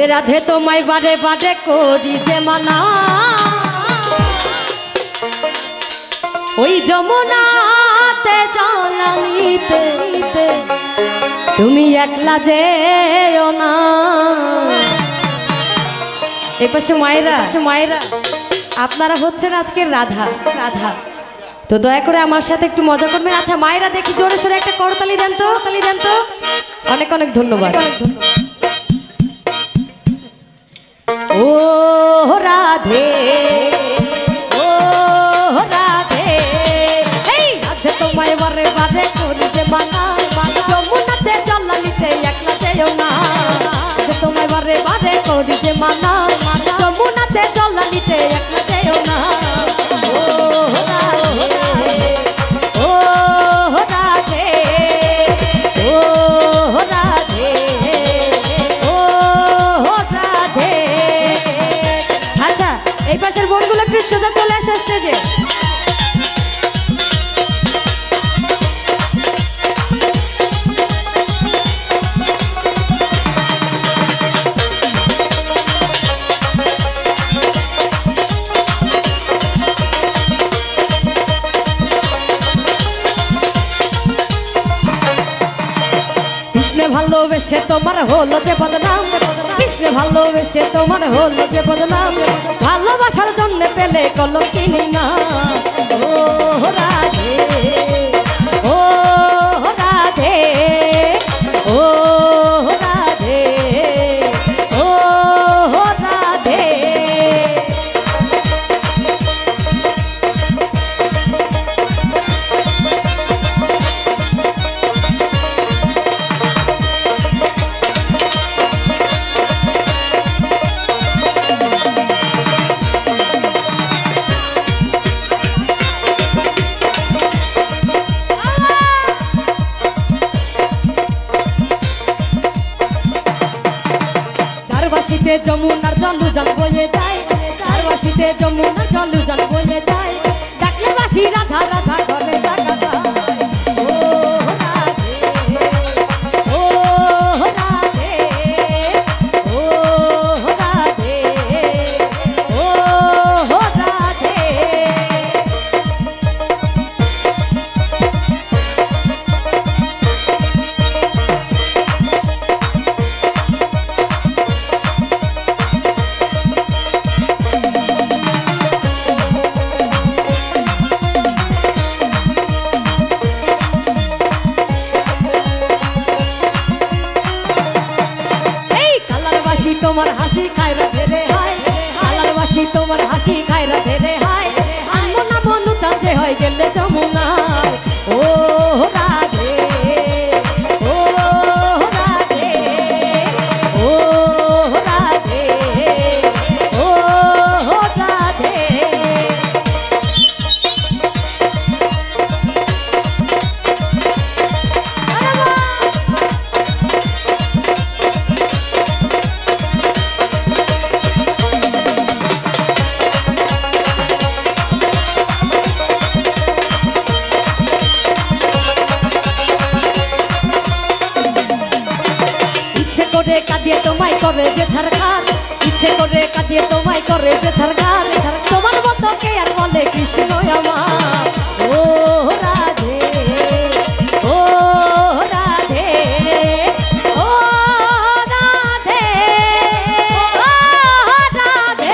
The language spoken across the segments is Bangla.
রাধে তোমায় বারে বারে করি যে মানা, ওই যমুনাতে জলানিতে তুমি একলা যেও না। এই পাশে মায়েরা আপনারা হচ্ছেন আজকের রাধা। তো দয়া করে আমার সাথে একটু মজা করবেন। আচ্ছা মায়েরা দেখি জোরে সোরে একটা করতালি দেন তো। অনেক অনেক ধন্যবাদ। ও রাধে ও রাধে, এই রাধে তোমায় বারে বারে করি যে মানা, যমুনাতে জলানিতে একলা যেও না। রাধে তোমায় বারে বারে করি যে মানা, যমুনাতে জলানিতে একলা যেও না। ও রাধে ও রাধে ও রাধে ও রাধে। আচ্ছা এই পাশের বোনগুলো একটু সোজা চলে আসে স্টেজে। কৃষ্ণে ভালোবেসে তোমার হলো যে বদনাম, কৃষ্ণে ভালোবেসে তোমার হলো যে বদনাম, ভালোবাসার জন্য পেলে কলঙ্কিনী না। ও রাধে ও রাধে ও রাধে ও রাধে। চারবাসিতে যমুনার জলুজান বয়ে যায়, চারবাসিতে যমুনার জলুজান বয়ে যায়, ডাকলে বাসি রাধা রাধা ঘরে ডাকা যায়। ও রাধে ও রাধে ও রাধে ও রাধে। তোমার হাসি খায় রাধে রে হায়, আলারবাসী তোমার হাসি খায় রাধে রে হায়, আনবো না মনু চাঁদে হয়ে গেলে যমুনায়। ও রাধে ও রাধে ও রাধে ও রাধে। কাঁদিয়ে তোমায় করে যে ঝাড়খান, ইচ্ছে করে কাঁদিয়ে তোমায় করে যে ঝাড়খান, তোমার মতো কে আর বলে কৃষ্ণ আমার। ও রাধে ও রাধে ও রাধে ও রাধে।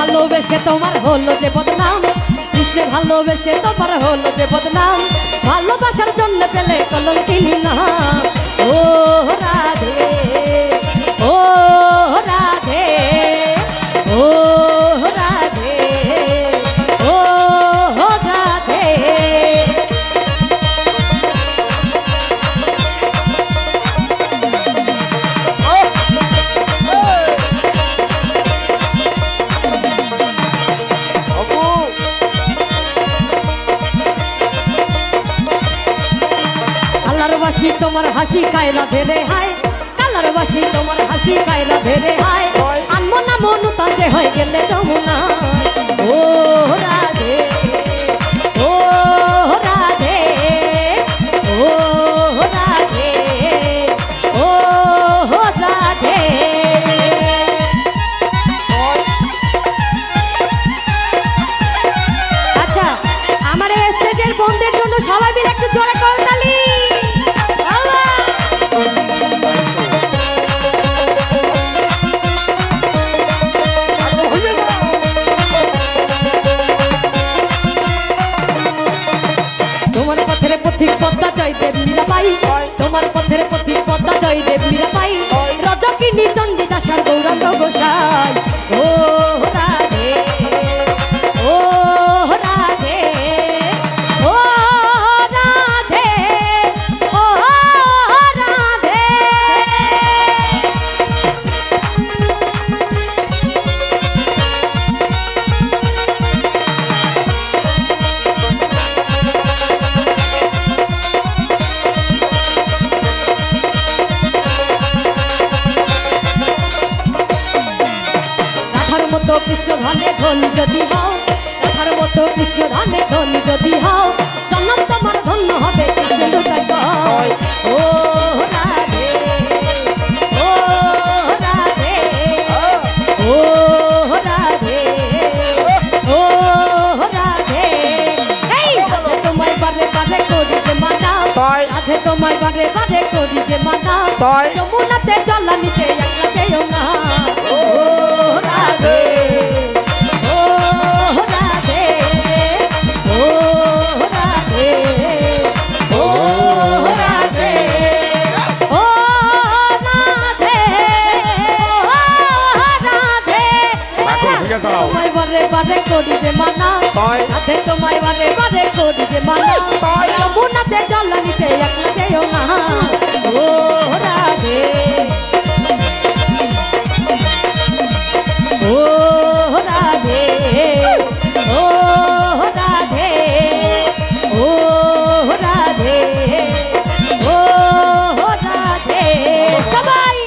ভালোবেসে তোমার হলো যে বদনাম, কৃষ্ণে ভালোবেসে তোমার হলো যে বদনাম, ভালোবাসার জন্য পেলে কলঙ্কিনী নাম। ও রাধে ও রাধে ও রাধে ও রাধে। কালারবাসী তোমার হাসি খায় রাধে রে হায়, কালারবাসী তোমার হাসি খায় রাধে রে হায়, আনমো না মনু তাজে হয়ে গেলে যমুনা। ও রাধে ও রাধে ও রাধে ও রাধে। আচ্ছা আমার এই স্টেজের বন্ধের জন্য সবাই মিলে একটু জোরে করতালি। তোমার পথের পথিক পদ্মা জয়দেব মীরাবাই, তোমার পথের পথিক পদ্মা জয়দেব মীরাবাই, রজকিনী চণ্ডীদাসার গৌরাঙ্গ গোসাই। ও রাধে ও রাধে ও রাধে ও রাধে। রাধার মতো কৃষ্ণ ধানে ধনী যদি হও, রাধার মতো কৃষ্ণ ধানে ধনী যদি হও, জন্ম তোমার ধন্য হবে কৃষ্ণ লুটাই কয়। ও রাধে ও রাধে ও রাধে ও রাধে। এই রাধে তোমায় বারে বারে করি যে মানা, রাধে তোমায় বারে বারে করি যে মানা, যমুনাতে জল নিতে একলা যেও না। ও রাধে ও রাধে ও রাধে ও রাধে ও রাধে ও রাধে। আচ্ছা তোমায় বারে বারে করি যে মানা, রাধে তোমায় বারে বারে করি যে মানা, যমুনাতে জল নিতে একলা যেও না। ও রাধে ও রাধে ও রাধে ও রাধে ও রাধে। সবাই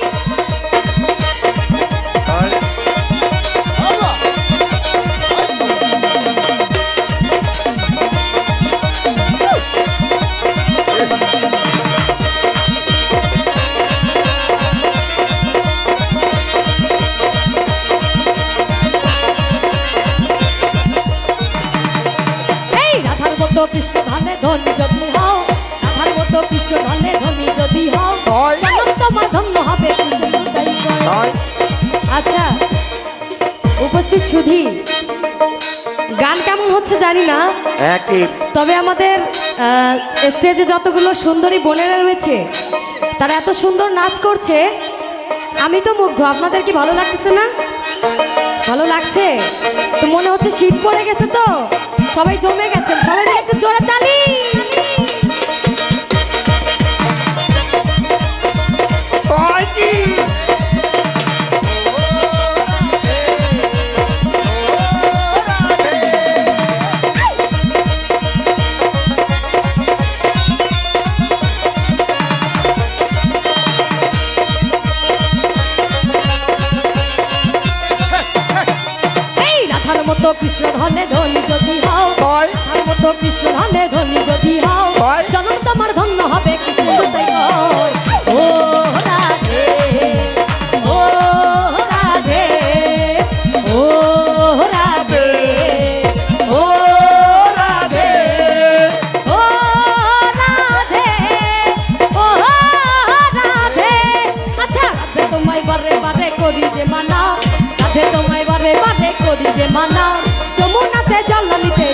কৃষ্ণ ধানে ধনী যদি হও, রাধার মতো কৃষ্ণ ধানে ধনী যদি হও, জন্ম তোমার ধন্য হবে কৃষ্ণ লুটাই কয়। আচ্ছা উপস্থিত সুধী, গান কেমন হচ্ছে জানি না, তবে আমাদের স্টেজে যতগুলো সুন্দরী বোনেরা রয়েছে তারা এত সুন্দর নাচ করছে, আমি তো মুগ্ধ। আপনাদের কি ভালো লাগতেছে না? ভালো লাগছে তো মনে হচ্ছে শীত পড়ে গেছে, তো সবাই জমে গেছেন, সবাই একটু জোরে তালি। রাধার মতো কৃষ্ণ ধানে ধনী যদি হও, রাধার মতো কৃষ্ণ ধানে ধনী যদি হও, জন্ম তোমার ধন্য হবে কৃষ্ণ লুটাই কয়। ও রাধে ও রাধে ও রাধে ও রাধে ও রাধে ও রাধে। আচ্ছা রাধে তোমায় বারে বারে করি যে মানা, রাধে তোমায় বারে বারে করি যে মানা যমুনাতে জল নিতে